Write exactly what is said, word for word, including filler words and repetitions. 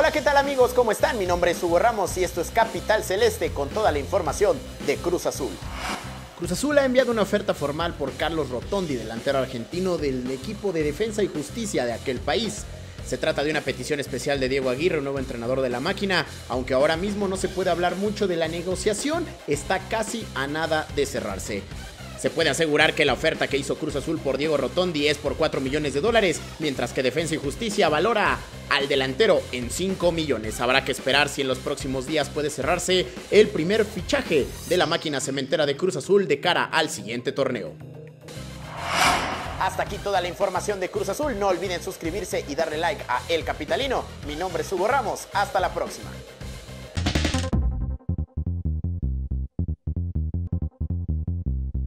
Hola, ¿qué tal amigos? ¿Cómo están? Mi nombre es Hugo Ramos y esto es Capital Celeste con toda la información de Cruz Azul. Cruz Azul ha enviado una oferta formal por Carlos Rotondi, delantero argentino del equipo de Defensa y Justicia de aquel país. Se trata de una petición especial de Diego Aguirre, nuevo entrenador de la máquina. Aunque ahora mismo no se puede hablar mucho de la negociación, está casi a nada de cerrarse. Se puede asegurar que la oferta que hizo Cruz Azul por Diego Rotondi es por cuatro millones de dólares, mientras que Defensa y Justicia valora al delantero en cinco millones. Habrá que esperar si en los próximos días puede cerrarse el primer fichaje de la máquina cementera de Cruz Azul de cara al siguiente torneo. Hasta aquí toda la información de Cruz Azul. No olviden suscribirse y darle like a El Capitalino. Mi nombre es Hugo Ramos. Hasta la próxima.